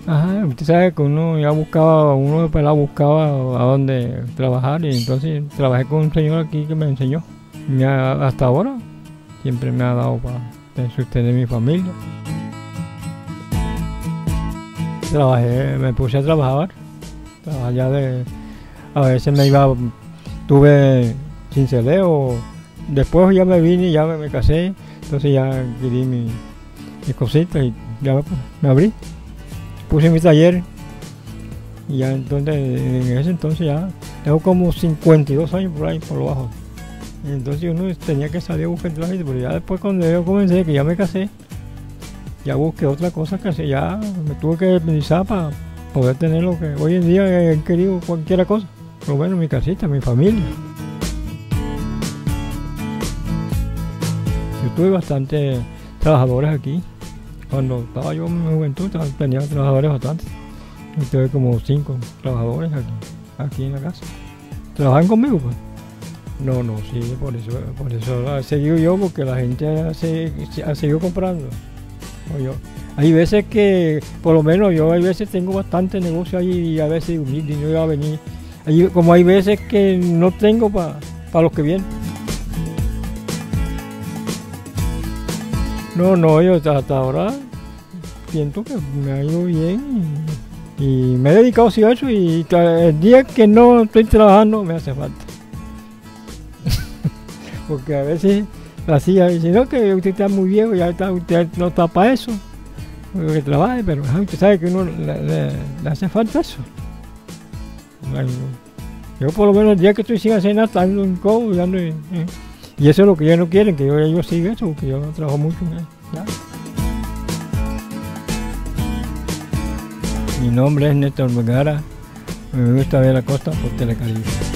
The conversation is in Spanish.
Ajá, usted sabe que uno ya buscaba, uno de pelado buscaba a dónde trabajar y entonces trabajé con un señor aquí que me enseñó. Hasta ahora siempre me ha dado para sostener mi familia. Me puse a trabajar ya a veces tuve cinceleo, después ya me vine, ya me casé, entonces ya adquirí mis cositas y ya me abrí. Puse mi taller y ya entonces, en ese entonces ya tengo como 52 años por ahí, por lo bajo. Y entonces uno tenía que salir a buscar trabajo, pero ya después cuando yo comencé, que ya me casé, ya busqué otra cosa que hacer, ya me tuve que pensar para poder tener lo que hoy en día he querido, cualquier cosa. Por lo menos mi casita, mi familia. Yo tuve bastantes trabajadores aquí. Cuando estaba yo en mi juventud tenía trabajadores bastantes. Yo tuve como 5 trabajadores aquí en la casa. ¿Trabajan conmigo, pues? No, sí, por eso he seguido yo, porque la gente ha seguido comprando. Hay veces que, por lo menos yo hay veces tengo bastante negocio ahí y a veces mi dinero va a venir. Como hay veces que no tengo para los que vienen. No, yo hasta ahora siento que me ha ido bien y me he dedicado a eso y el día que no estoy trabajando me hace falta. Porque a veces la silla dice, no, que usted está muy viejo, usted no está para eso, que trabaje, pero usted sabe que uno le hace falta eso. Bueno, yo por lo menos el día que estoy sin hacer nada, ando en codo, y eso es lo que ellos no quieren, que yo siga eso, porque yo trabajo mucho. ¿Ya? Mi nombre es Néstor Vergara, me gusta ver la costa por Telecaribe.